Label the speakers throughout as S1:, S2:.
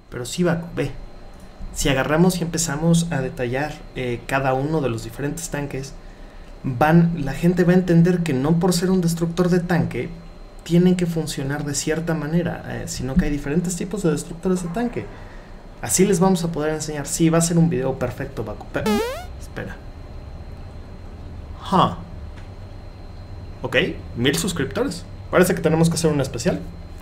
S1: Pero sí va, ve. Si agarramos y empezamos a detallar cada uno de los diferentes tanques, la gente va a entender que no por ser un destructor de tanque tienen que funcionar de cierta manera, sino que hay diferentes tipos de destructores de tanque. Así les vamos a poder enseñar. Sí, va a ser un video perfecto, Baku. Espera. Ok, 1000 suscriptores. Parece que tenemos que hacer un especial.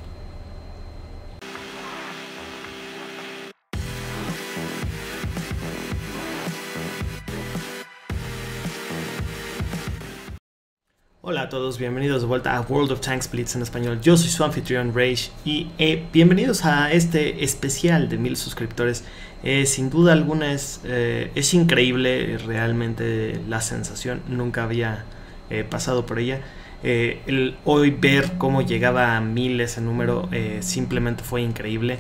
S1: Hola a todos, bienvenidos de vuelta a World of Tanks Blitz en español. Yo soy su anfitrión Rage y bienvenidos a este especial de 1000 suscriptores. Sin duda alguna es increíble realmente la sensación, nunca había pasado por ella. Hoy ver cómo llegaba a 1000 ese número simplemente fue increíble.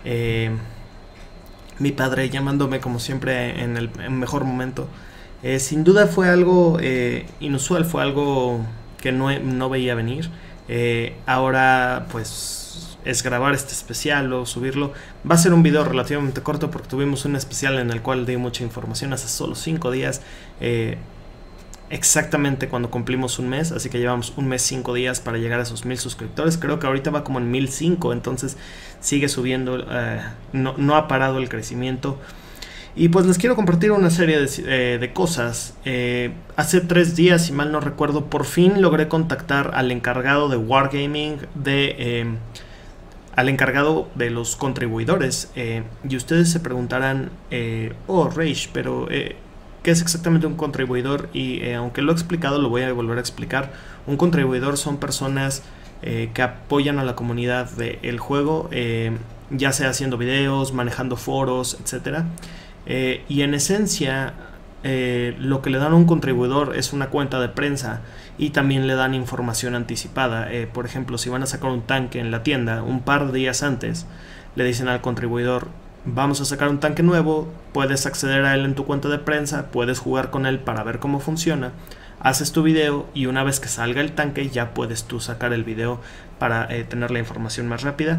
S1: Mi padre llamándome como siempre en el mejor momento. Sin duda fue algo inusual, fue algo que no veía venir. Ahora pues es grabar este especial o subirlo. Va a ser un video relativamente corto porque tuvimos un especial en el cual di mucha información hace solo 5 días. Exactamente cuando cumplimos un mes, así que llevamos un mes 5 días para llegar a esos 1000 suscriptores. Creo que ahorita va como en 1005, entonces sigue subiendo, no ha parado el crecimiento. Y pues les quiero compartir una serie de cosas. Hace 3 días, si mal no recuerdo, por fin logré contactar al encargado de Wargaming, al encargado de los contribuidores. Y ustedes se preguntarán, oh Rage, pero ¿qué es exactamente un contribuidor? Y aunque lo he explicado, lo voy a volver a explicar. Un contribuidor son personas que apoyan a la comunidad del juego, ya sea haciendo videos, manejando foros, etcétera. Y en esencia lo que le dan a un contribuidor es una cuenta de prensa y también le dan información anticipada. Por ejemplo, si van a sacar un tanque en la tienda un par de días antes, le dicen al contribuidor: vamos a sacar un tanque nuevo, puedes acceder a él en tu cuenta de prensa, puedes jugar con él para ver cómo funciona, haces tu video y una vez que salga el tanque ya puedes tú sacar el video para tener la información más rápida.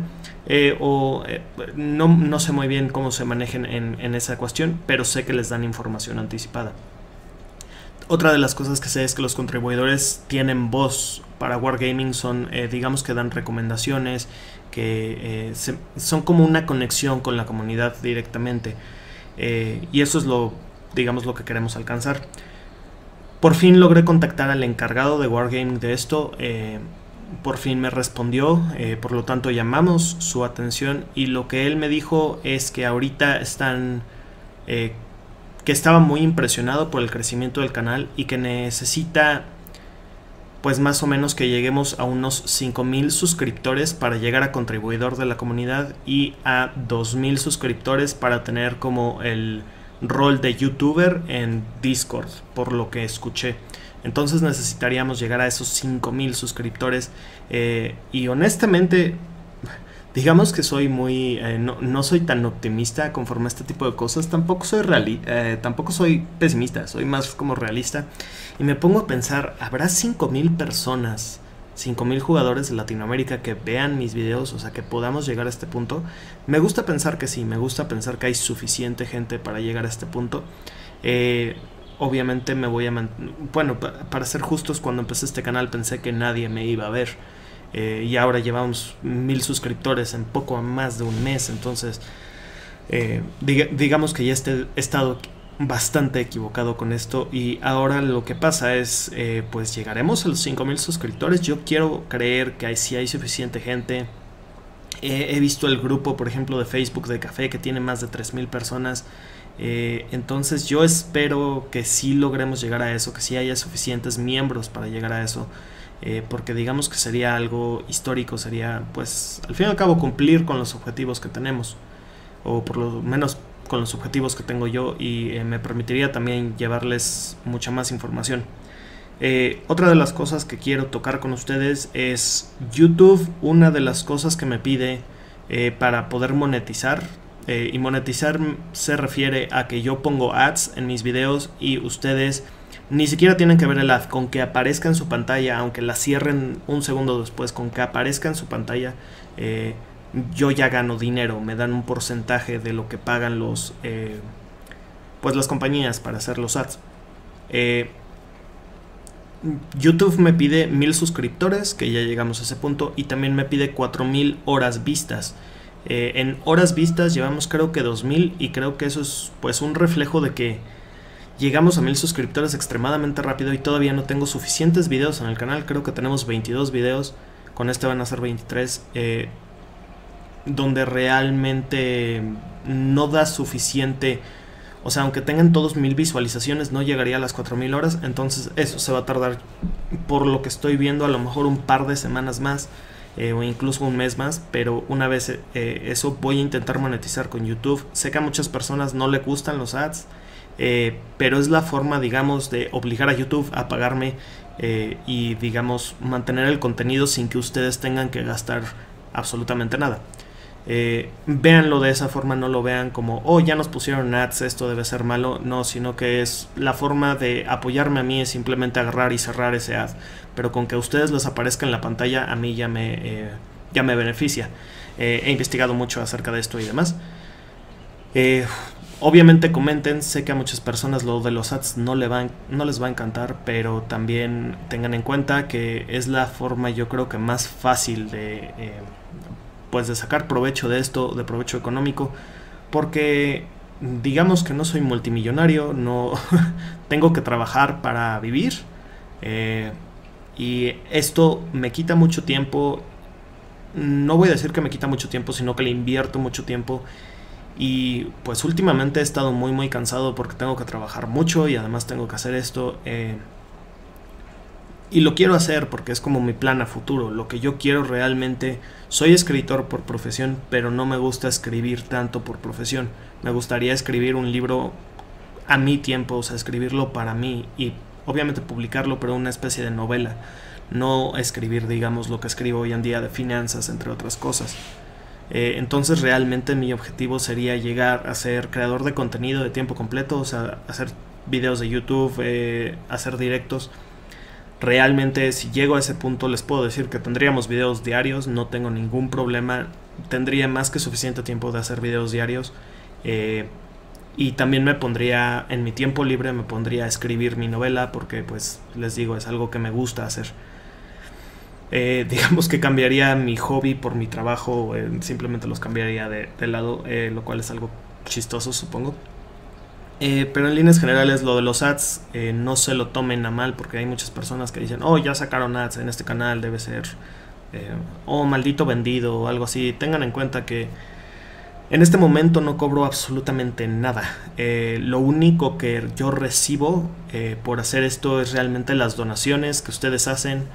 S1: No sé muy bien cómo se manejen en esa cuestión, pero sé que les dan información anticipada. Otra de las cosas que sé es que los contribuidores tienen voz para Wargaming, digamos que dan recomendaciones, que son como una conexión con la comunidad directamente, y eso es lo que queremos alcanzar. Por fin logré contactar al encargado de Wargaming de esto. Por fin me respondió, por lo tanto llamamos su atención y lo que él me dijo es que ahorita que estaba muy impresionado por el crecimiento del canal y que necesita pues más o menos que lleguemos a unos 5000 suscriptores para llegar a contribuidor de la comunidad y a 2000 suscriptores para tener como el rol de youtuber en Discord, por lo que escuché. Entonces necesitaríamos llegar a esos 5000 suscriptores, y honestamente digamos que soy muy no soy tan optimista conforme a este tipo de cosas. Tampoco soy pesimista, soy más como realista y me pongo a pensar, ¿habrá 5000 personas, 5000 jugadores de Latinoamérica que vean mis videos? O sea, que podamos llegar a este punto. Me gusta pensar que sí, me gusta pensar que hay suficiente gente para llegar a este punto. Obviamente me voy a bueno, para ser justos, cuando empecé este canal pensé que nadie me iba a ver, y ahora llevamos 1000 suscriptores en poco más de un mes. Entonces digamos que ya he estado bastante equivocado con esto y ahora lo que pasa es pues llegaremos a los 5000 suscriptores. Yo quiero creer que sí hay suficiente gente. He visto el grupo, por ejemplo, de Facebook de Café, que tiene más de 3000 personas. Entonces yo espero que sí logremos llegar a eso, que sí haya suficientes miembros para llegar a eso, porque digamos que sería algo histórico, sería pues al fin y al cabo cumplir con los objetivos que tenemos, o por lo menos con los objetivos que tengo yo, y me permitiría también llevarles mucha más información. Otra de las cosas que quiero tocar con ustedes es YouTube. Una de las cosas que me pide para poder monetizar, y monetizar se refiere a que yo pongo ads en mis videos y ustedes ni siquiera tienen que ver el ad, con que aparezca en su pantalla, aunque la cierren un segundo después, con que aparezca en su pantalla, yo ya gano dinero, me dan un porcentaje de lo que pagan pues las compañías para hacer los ads. YouTube me pide 1000 suscriptores, que ya llegamos a ese punto, y también me pide 4000 horas vistas. En horas vistas llevamos creo que 2000, y creo que eso es pues un reflejo de que llegamos a 1000 suscriptores extremadamente rápido y todavía no tengo suficientes videos en el canal. Creo que tenemos 22 videos, con este van a ser 23, donde realmente no da suficiente. O sea, aunque tengan todos 1000 visualizaciones, no llegaría a las 4000 horas. Entonces eso se va a tardar, por lo que estoy viendo, a lo mejor un par de semanas más, o incluso un mes más. Pero una vez eso, voy a intentar monetizar con YouTube. Sé que a muchas personas no le gustan los ads, pero es la forma, digamos, de obligar a YouTube a pagarme, y, digamos, mantener el contenido sin que ustedes tengan que gastar absolutamente nada. Véanlo de esa forma, no lo vean como, oh, ya nos pusieron ads, esto debe ser malo. No, sino que es la forma de apoyarme a mí, es simplemente agarrar y cerrar ese ad, pero con que a ustedes les aparezca en la pantalla, a mí ya me beneficia. He investigado mucho acerca de esto y demás. Obviamente comenten, sé que a muchas personas lo de los ads no les va a encantar, pero también tengan en cuenta que es la forma, yo creo que más fácil pues de sacar provecho de esto, de provecho económico, porque digamos que no soy multimillonario, no tengo que trabajar para vivir, y esto me quita mucho tiempo. No voy a decir que me quita mucho tiempo, sino que le invierto mucho tiempo, y pues últimamente he estado muy cansado porque tengo que trabajar mucho y además tengo que hacer esto, y lo quiero hacer porque es como mi plan a futuro. Lo que yo quiero realmente, soy escritor por profesión, pero no me gusta escribir tanto por profesión. Me gustaría escribir un libro a mi tiempo, o sea, escribirlo para mí y obviamente publicarlo, pero una especie de novela. No escribir, digamos, lo que escribo hoy en día de finanzas, entre otras cosas. Entonces realmente mi objetivo sería llegar a ser creador de contenido de tiempo completo, o sea, hacer videos de YouTube, hacer directos. Realmente, si llego a ese punto, les puedo decir que tendríamos videos diarios, no tengo ningún problema, tendría más que suficiente tiempo de hacer videos diarios, y también me pondría, en mi tiempo libre, me pondría a escribir mi novela, porque pues les digo, es algo que me gusta hacer. Digamos que cambiaría mi hobby por mi trabajo, simplemente los cambiaría de lado, lo cual es algo chistoso, supongo. Pero en líneas generales, lo de los ads, no se lo tomen a mal, porque hay muchas personas que dicen, oh, ya sacaron ads en este canal, debe ser, oh, maldito vendido o algo así. Tengan en cuenta que en este momento no cobro absolutamente nada. Lo único que yo recibo por hacer esto es realmente las donaciones que ustedes hacen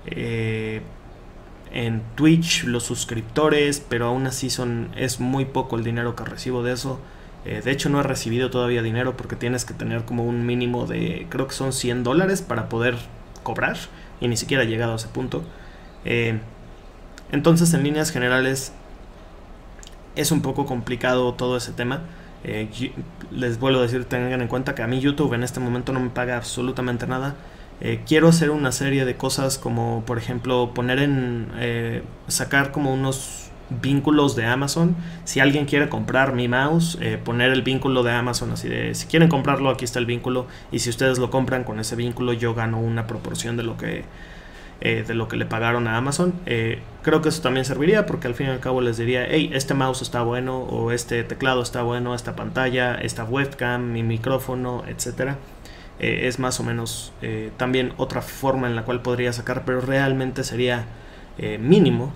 S1: en Twitch, los suscriptores, pero aún así es muy poco el dinero que recibo de eso. De hecho, no he recibido todavía dinero porque tienes que tener como un mínimo de, creo que son $100 para poder cobrar, y ni siquiera he llegado a ese punto. Entonces, en líneas generales, es un poco complicado todo ese tema. Les vuelvo a decir, tengan en cuenta que a mí YouTube en este momento no me paga absolutamente nada. Quiero hacer una serie de cosas como, por ejemplo, sacar como unos vínculos de Amazon. Si alguien quiere comprar mi mouse, poner el vínculo de Amazon, así de, si quieren comprarlo, aquí está el vínculo, y si ustedes lo compran con ese vínculo, yo gano una proporción de lo que le pagaron a Amazon. Creo que eso también serviría, porque al fin y al cabo les diría, hey, este mouse está bueno, o este teclado está bueno, esta pantalla, esta webcam, mi micrófono, etcétera. Es más o menos también otra forma en la cual podría sacar, pero realmente sería mínimo.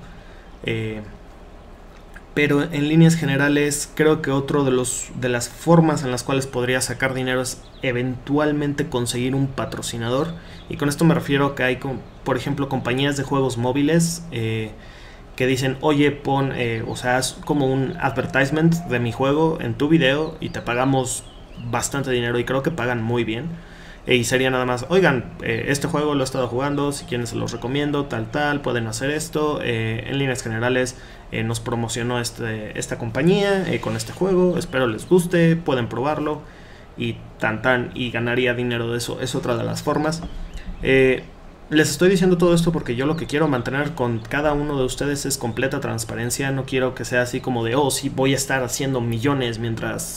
S1: Pero en líneas generales, creo que otro de las formas en las cuales podría sacar dinero es eventualmente conseguir un patrocinador. Y con esto me refiero a que hay, por ejemplo, compañías de juegos móviles que dicen, oye, pon, o sea, haz como un advertisement de mi juego en tu video y te pagamos bastante dinero, y creo que pagan muy bien. Y sería nada más, oigan, este juego lo he estado jugando, si quieren se los recomiendo, tal, pueden hacer esto. En líneas generales, nos promocionó esta compañía con este juego, espero les guste, pueden probarlo, y y ganaría dinero de eso. Es otra de las formas. Les estoy diciendo todo esto porque yo lo que quiero mantener con cada uno de ustedes es completa transparencia. No quiero que sea así como de, oh, sí, voy a estar haciendo millones mientras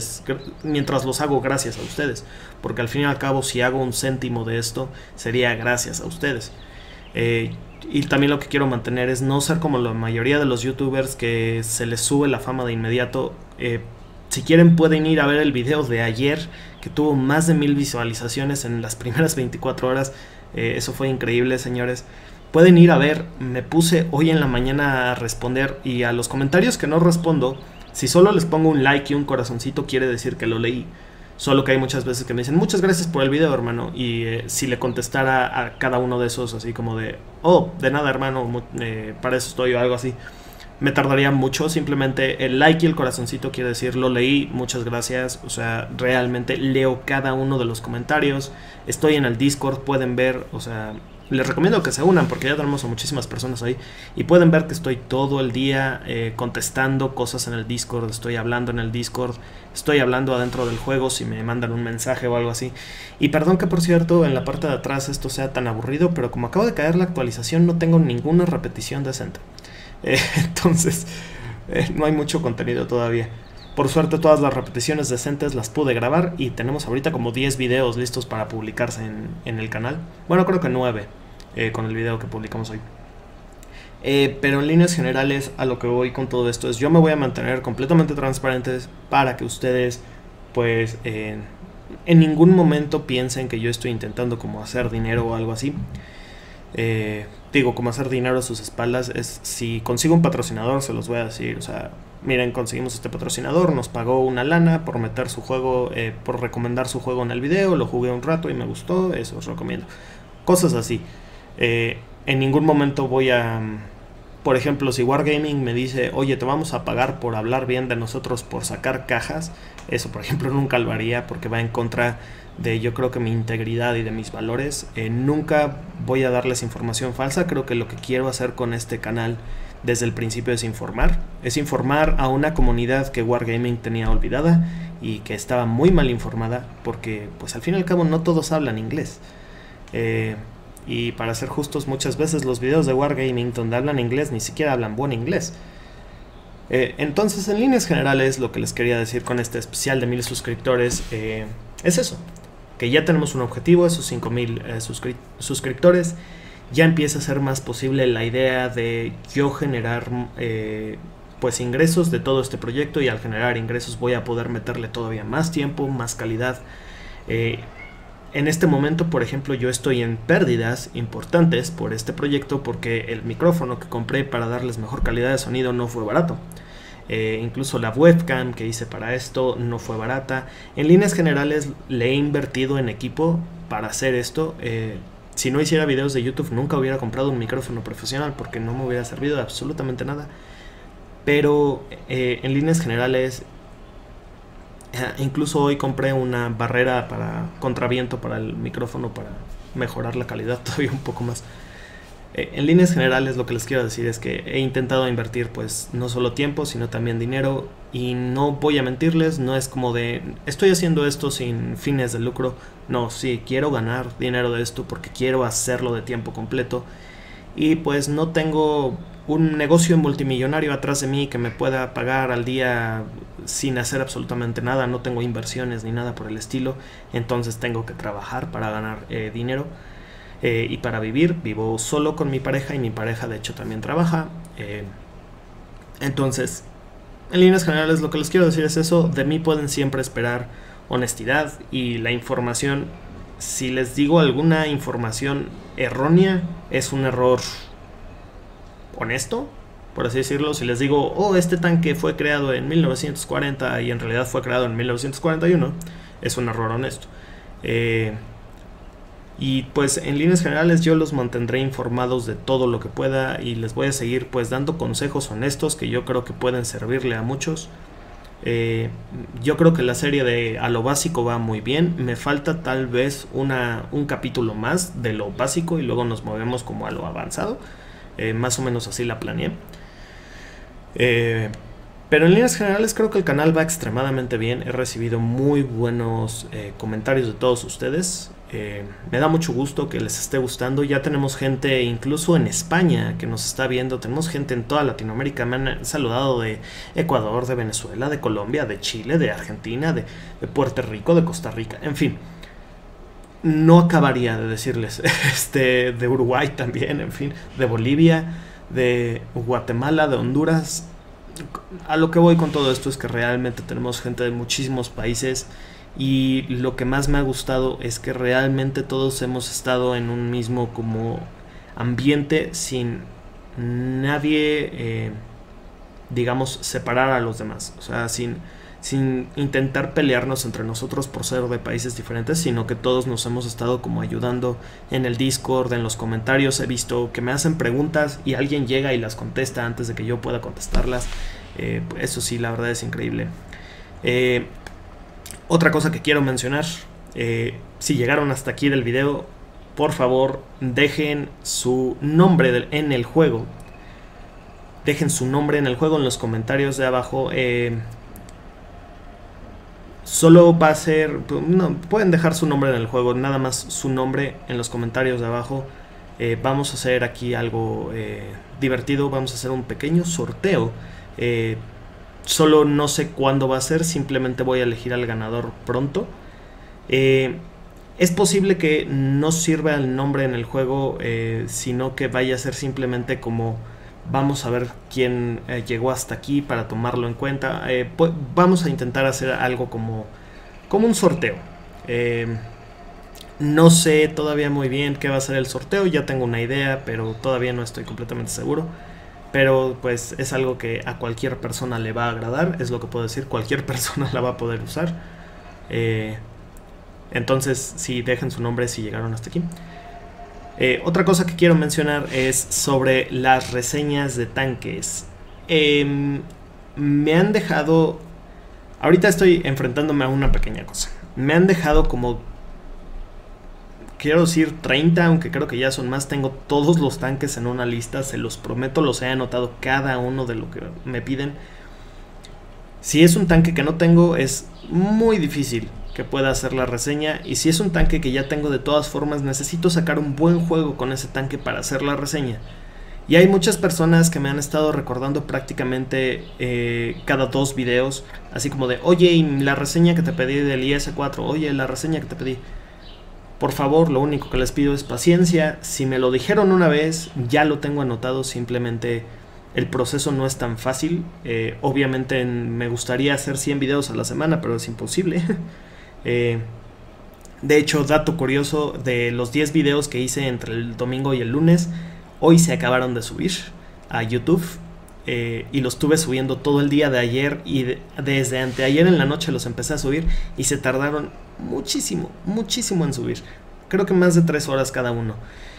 S1: los hago gracias a ustedes. Porque al fin y al cabo, si hago un céntimo de esto, sería gracias a ustedes. Y también lo que quiero mantener es no ser como la mayoría de los youtubers que se les sube la fama de inmediato. Si quieren pueden ir a ver el video de ayer, que tuvo más de 1000 visualizaciones en las primeras 24 horas. Eso fue increíble, señores. Pueden ir a ver, me puse hoy en la mañana a responder, y a los comentarios que no respondo, si solo les pongo un like y un corazoncito, quiere decir que lo leí. Solo que hay muchas veces que me dicen, muchas gracias por el video, hermano. Y si le contestara a cada uno de esos así como de, oh, de nada, hermano, para eso estoy, o algo así, me tardaría mucho. Simplemente el like y el corazoncito quiere decir, lo leí, muchas gracias. O sea, realmente leo cada uno de los comentarios. Estoy en el Discord, pueden ver, o sea, les recomiendo que se unan porque ya tenemos a muchísimas personas ahí. Y pueden ver que estoy todo el día contestando cosas en el Discord, estoy hablando en el Discord, estoy hablando adentro del juego si me mandan un mensaje o algo así. Y perdón que por cierto en la parte de atrás esto sea tan aburrido, pero como acabo de caer la actualización no tengo ninguna repetición decente. Entonces no hay mucho contenido todavía. Por suerte todas las repeticiones decentes las pude grabar y tenemos ahorita como 10 videos listos para publicarse en el canal. Bueno, creo que 9 con el video que publicamos hoy. Pero en líneas generales a lo que voy con todo esto es, yo me voy a mantener completamente transparentes para que ustedes pues en ningún momento piensen que yo estoy intentando como hacer dinero o algo así. Digo, como hacer dinero a sus espaldas, es si consigo un patrocinador se los voy a decir, o sea, miren, conseguimos este patrocinador, nos pagó una lana por meter su juego, por recomendar su juego en el video, lo jugué un rato y me gustó, eso os recomiendo. Cosas así. En ningún momento voy a, por ejemplo, si Wargaming me dice, oye, te vamos a pagar por hablar bien de nosotros, por sacar cajas, eso por ejemplo nunca lo haría porque va en contra de, yo creo que mi integridad y de mis valores. Nunca voy a darles información falsa. Creo que lo que quiero hacer con este canal desde el principio es informar a una comunidad que Wargaming tenía olvidada y que estaba muy mal informada, porque pues al fin y al cabo no todos hablan inglés. Y para ser justos, muchas veces los videos de Wargaming donde hablan inglés ni siquiera hablan buen inglés. Entonces en líneas generales lo que les quería decir con este especial de 1000 suscriptores es eso, que ya tenemos un objetivo, esos 5000 suscriptores. Ya empieza a ser más posible la idea de yo generar pues ingresos de todo este proyecto, y al generar ingresos voy a poder meterle todavía más tiempo, más calidad. En este momento, por ejemplo, yo estoy en pérdidas importantes por este proyecto porque el micrófono que compré para darles mejor calidad de sonido no fue barato. Incluso la webcam que hice para esto no fue barata. En líneas generales le he invertido en equipo para hacer esto. Si no hiciera videos de YouTube nunca hubiera comprado un micrófono profesional porque no me hubiera servido de absolutamente nada. Pero en líneas generales, incluso hoy compré una barrera para contraviento para el micrófono para mejorar la calidad todavía un poco más. En líneas generales lo que les quiero decir es que he intentado invertir pues no solo tiempo sino también dinero, y no voy a mentirles, no es como de estoy haciendo esto sin fines de lucro. No, sí, quiero ganar dinero de esto porque quiero hacerlo de tiempo completo, y pues no tengo un negocio multimillonario atrás de mí que me pueda pagar al día sin hacer absolutamente nada. No tengo inversiones ni nada por el estilo, entonces tengo que trabajar para ganar dinero. Y para vivir, vivo solo con mi pareja y mi pareja de hecho también trabaja. Entonces, en líneas generales lo que les quiero decir es eso. De mí pueden siempre esperar honestidad y la información. Si les digo alguna información errónea, es un error honesto, por así decirlo. Si les digo, oh, este tanque fue creado en 1940 y en realidad fue creado en 1941, es un error honesto. Y pues en líneas generales yo los mantendré informados de todo lo que pueda, y les voy a seguir pues dando consejos honestos que yo creo que pueden servirle a muchos. Yo creo que la serie de A lo básico va muy bien. Me falta tal vez un capítulo más de lo básico y luego nos movemos como a lo avanzado. Más o menos así la planeé. Pero en líneas generales creo que el canal va extremadamente bien. He recibido muy buenos comentarios de todos ustedes. Me da mucho gusto que les esté gustando. Ya tenemos gente incluso en España que nos está viendo. Tenemos gente en toda Latinoamérica. Me han saludado de Ecuador, de Venezuela, de Colombia, de Chile, de Argentina, de Puerto Rico, de Costa Rica. En fin, no acabaría de decirles. De Uruguay también, en fin, de Bolivia, de Guatemala, de Honduras. A lo que voy con todo esto es que realmente tenemos gente de muchísimos países, y lo que más me ha gustado es que realmente todos hemos estado en un mismo como ambiente, sin nadie digamos separar a los demás, o sea, sin intentar pelearnos entre nosotros por ser de países diferentes, sino que todos nos hemos estado como ayudando en el Discord, en los comentarios. He visto que me hacen preguntas y alguien llega y las contesta antes de que yo pueda contestarlas. Eso sí, la verdad es increíble. Otra cosa que quiero mencionar, si llegaron hasta aquí del video, por favor dejen su nombre en el juego. Dejen su nombre en el juego en los comentarios de abajo. Solo va a ser, no, pueden dejar su nombre en el juego, nada más su nombre en los comentarios de abajo. Vamos a hacer aquí algo divertido, vamos a hacer un pequeño sorteo. Solo no sé cuándo va a ser, simplemente voy a elegir al ganador pronto. Es posible que no sirva el nombre en el juego, sino que vaya a ser simplemente como vamos a ver quién llegó hasta aquí para tomarlo en cuenta. Pues vamos a intentar hacer algo como un sorteo. No sé todavía muy bien qué va a ser el sorteo, ya tengo una idea, pero todavía no estoy completamente seguro. Pero pues es algo que a cualquier persona le va a agradar, es lo que puedo decir, cualquier persona la va a poder usar. Entonces sí, dejen su nombre si llegaron hasta aquí. Otra cosa que quiero mencionar es sobre las reseñas de tanques. Me han dejado... Ahorita estoy enfrentándome a una pequeña cosa. Me han dejado como... Quiero decir 30, aunque creo que ya son más. Tengo todos los tanques en una lista, se los prometo, los he anotado cada uno de lo que me piden. Si es un tanque que no tengo, es muy difícil que pueda hacer la reseña, y si es un tanque que ya tengo, de todas formas necesito sacar un buen juego con ese tanque para hacer la reseña. Y hay muchas personas que me han estado recordando prácticamente cada 2 videos, así como de, oye, la reseña que te pedí del IS-4, oye, la reseña que te pedí. Por favor, lo único que les pido es paciencia. Si me lo dijeron una vez, ya lo tengo anotado. Simplemente el proceso no es tan fácil. Obviamente me gustaría hacer 100 videos a la semana, pero es imposible. De hecho, dato curioso, de los 10 videos que hice entre el domingo y el lunes, hoy se acabaron de subir a YouTube. Y los estuve subiendo todo el día de ayer, y desde anteayer en la noche los empecé a subir, y se tardaron muchísimo en subir. Creo que más de 3 horas cada uno.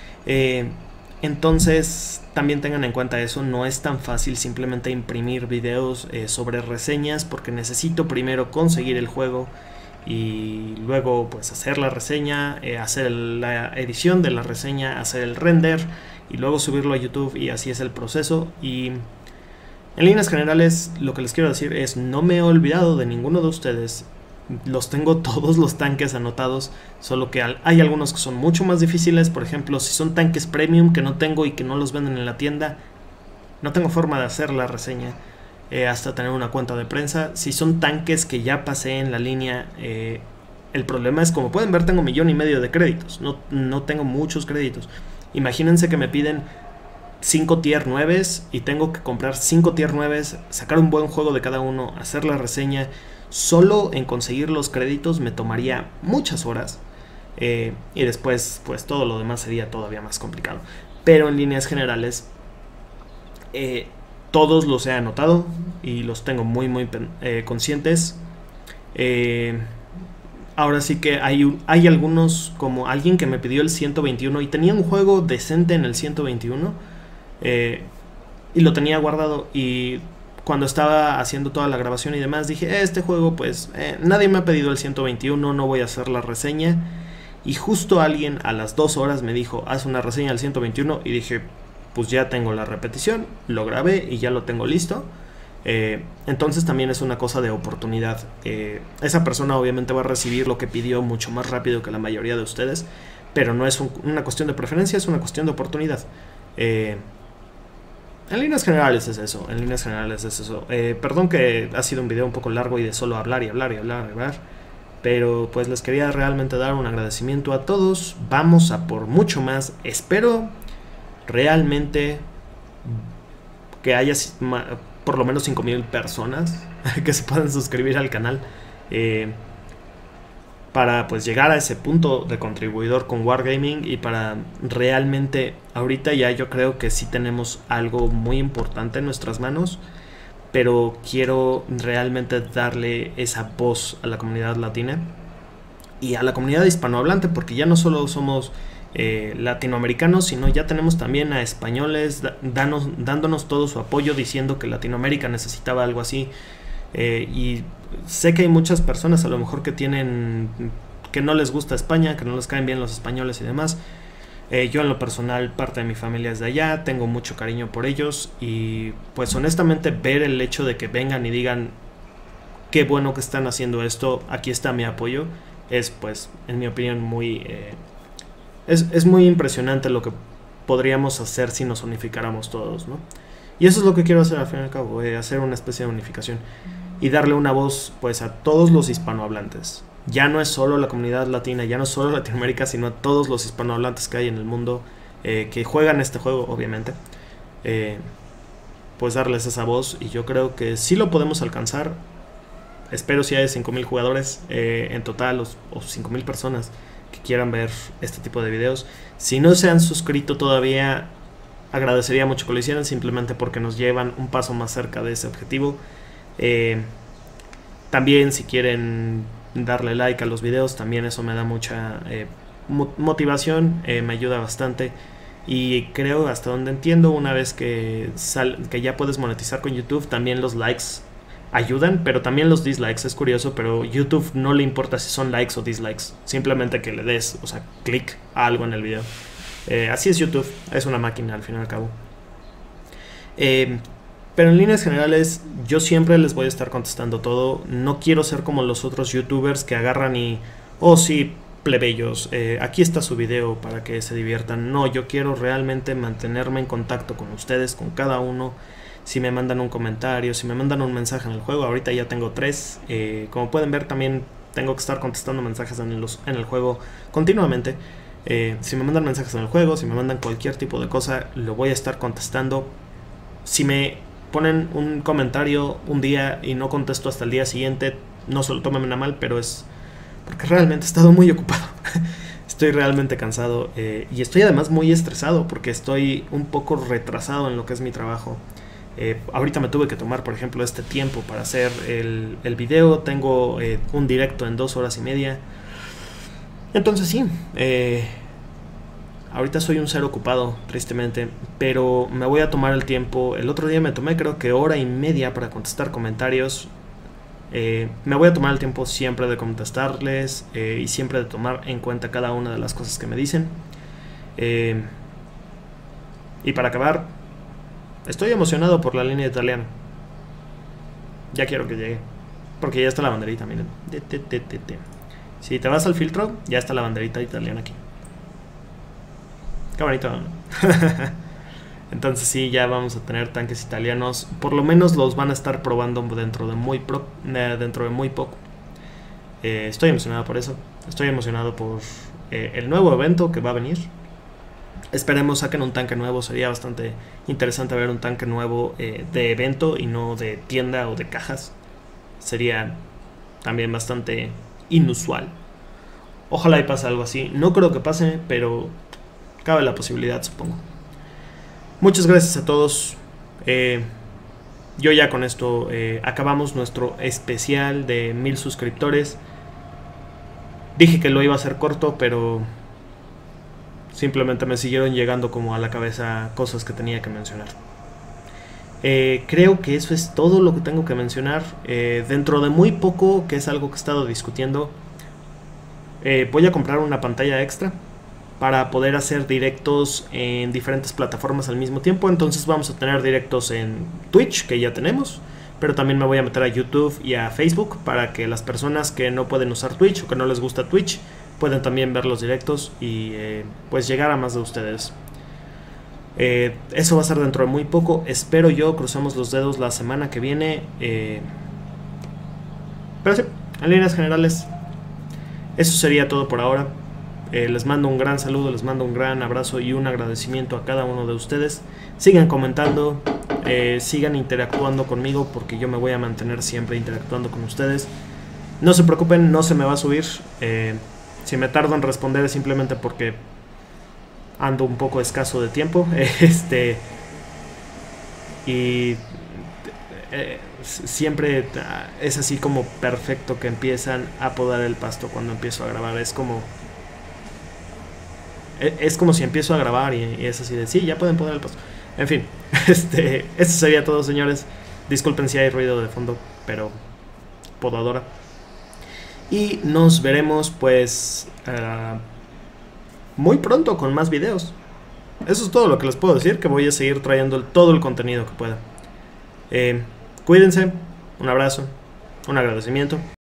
S1: Entonces también tengan en cuenta eso. No es tan fácil simplemente imprimir videos sobre reseñas, porque necesito primero conseguir el juego y luego pues hacer la reseña, hacer la edición de la reseña, hacer el render y luego subirlo a YouTube, y así es el proceso. Y en líneas generales lo que les quiero decir es, no me he olvidado de ninguno de ustedes. Los tengo todos los tanques anotados, solo que hay algunos que son mucho más difíciles. Por ejemplo, si son tanques premium que no tengo y que no los venden en la tienda, no tengo forma de hacer la reseña hasta tener una cuenta de prensa. Si son tanques que ya pasé en la línea, el problema es, como pueden ver, tengo 1,5 millones de créditos, no tengo muchos créditos. Imagínense que me piden 5 tier 9 y tengo que comprar 5 tier 9, sacar un buen juego de cada uno, hacer la reseña. Solo en conseguir los créditos me tomaría muchas horas, y después pues todo lo demás sería todavía más complicado. Pero en líneas generales todos los he anotado y los tengo muy conscientes. Ahora sí que hay algunos, como alguien que me pidió el 121 y tenía un juego decente en el 121, y lo tenía guardado, y cuando estaba haciendo toda la grabación y demás dije, este juego pues nadie me ha pedido el 121, no voy a hacer la reseña. Y justo alguien a las 2 horas me dijo, haz una reseña del 121, y dije, pues ya tengo la repetición, lo grabé y ya lo tengo listo. Entonces también es una cosa de oportunidad. Esa persona obviamente va a recibir lo que pidió mucho más rápido que la mayoría de ustedes, pero no es una cuestión de preferencia, es una cuestión de oportunidad. En líneas generales es eso, perdón que ha sido un video un poco largo y de solo hablar y hablar y hablar y hablar, pero pues les quería realmente dar un agradecimiento a todos. Vamos a por mucho más. Espero realmente que haya por lo menos 5000 personas que se puedan suscribir al canal, para pues llegar a ese punto de contribuidor con Wargaming, y para realmente ahorita ya yo creo que sí tenemos algo muy importante en nuestras manos, pero quiero realmente darle esa voz a la comunidad latina y a la comunidad hispanohablante, porque ya no solo somos latinoamericanos, sino ya tenemos también a españoles dándonos todo su apoyo, diciendo que Latinoamérica necesitaba algo así. Y sé que hay muchas personas a lo mejor que no les gusta España, que no les caen bien los españoles y demás. Yo en lo personal, parte de mi familia es de allá, tengo mucho cariño por ellos, y pues honestamente ver el hecho de que vengan y digan qué bueno que están haciendo esto, aquí está mi apoyo, es pues en mi opinión muy es muy impresionante lo que podríamos hacer si nos unificáramos todos, ¿no? Y eso es lo que quiero hacer al fin y al cabo, hacer una especie de unificación y darle una voz pues a todos los hispanohablantes. Ya no es solo la comunidad latina, ya no es solo Latinoamérica, sino a todos los hispanohablantes que hay en el mundo, que juegan este juego, obviamente. Pues darles esa voz, y yo creo que sí lo podemos alcanzar. Espero si hay 5000 jugadores en total, o 5000 personas que quieran ver este tipo de videos. Si no se han suscrito todavía, agradecería mucho que lo hicieran, simplemente porque nos llevan un paso más cerca de ese objetivo. También si quieren darle like a los videos, también eso me da mucha motivación, me ayuda bastante. Y creo, hasta donde entiendo, una vez que ya puedes monetizar con YouTube, también los likes ayudan, pero también los dislikes. Es curioso, pero YouTube no le importa si son likes o dislikes, simplemente que le des, o sea, clic a algo en el video. Así es YouTube, es una máquina al fin y al cabo. Pero en líneas generales, yo siempre les voy a estar contestando todo. No quiero ser como los otros youtubers que agarran y, oh sí, plebeyos, aquí está su video para que se diviertan. No, yo quiero realmente mantenerme en contacto con ustedes, con cada uno. Si me mandan un comentario, si me mandan un mensaje en el juego, ahorita ya tengo 3. Como pueden ver, también tengo que estar contestando mensajes en el juego continuamente. Si me mandan mensajes en el juego, si me mandan cualquier tipo de cosa, lo voy a estar contestando. Si me ponen un comentario un día y no contesto hasta el día siguiente, no se lo tomen a mal, pero es porque realmente he estado muy ocupado. Estoy realmente cansado, y estoy además muy estresado porque estoy un poco retrasado en lo que es mi trabajo. Ahorita me tuve que tomar, por ejemplo, este tiempo para hacer el video. Tengo un directo en 2 horas y media. Entonces sí, ahorita soy un ser ocupado, tristemente, pero me voy a tomar el tiempo. El otro día me tomé creo que 1 hora y media para contestar comentarios. Me voy a tomar el tiempo siempre de contestarles, y siempre de tomar en cuenta cada una de las cosas que me dicen. Y para acabar, estoy emocionado por la línea italiana. Ya quiero que llegue, porque ya está la banderita, miren. Si te vas al filtro, ya está la banderita italiana aquí. Qué bonito, ¿no? Entonces sí, ya vamos a tener tanques italianos. Por lo menos los van a estar probando dentro de muy poco. Estoy emocionado por eso. Estoy emocionado por el nuevo evento que va a venir. Esperemos saquen un tanque nuevo. Sería bastante interesante ver un tanque nuevo de evento y no de tienda o de cajas. Sería también bastante inusual. Ojalá y pase algo así. No creo que pase, pero cabe la posibilidad, supongo. Muchas gracias a todos. Yo ya con esto acabamos nuestro especial de 1000 suscriptores. Dije que lo iba a hacer corto, pero simplemente me siguieron llegando como a la cabeza cosas que tenía que mencionar. Creo que eso es todo lo que tengo que mencionar. Dentro de muy poco, que es algo que he estado discutiendo, voy a comprar una pantalla extra para poder hacer directos en diferentes plataformas al mismo tiempo. Entonces vamos a tener directos en Twitch, que ya tenemos, pero también me voy a meter a YouTube y a Facebook para que las personas que no pueden usar Twitch o que no les gusta Twitch puedan también ver los directos y pues llegar a más de ustedes. Eso va a ser dentro de muy poco, espero yo, crucemos los dedos la semana que viene. Pero sí, en líneas generales eso sería todo por ahora. Les mando un gran saludo, les mando un gran abrazo y un agradecimiento a cada uno de ustedes. Sigan comentando, sigan interactuando conmigo, porque yo me voy a mantener siempre interactuando con ustedes. No se preocupen, no se me va a subir. Si me tardo en responder es simplemente porque ando un poco escaso de tiempo. Siempre es así como perfecto que empiezan a podar el pasto cuando empiezo a grabar. Es como si empiezo a grabar y es así de sí, ya pueden podar el pasto. En fin, eso sería todo, señores. Disculpen si hay ruido de fondo, pero podadora. Y nos veremos pues muy pronto con más videos. Eso es todo lo que les puedo decir, que voy a seguir trayendo todo el contenido que pueda. Cuídense, un abrazo, un agradecimiento.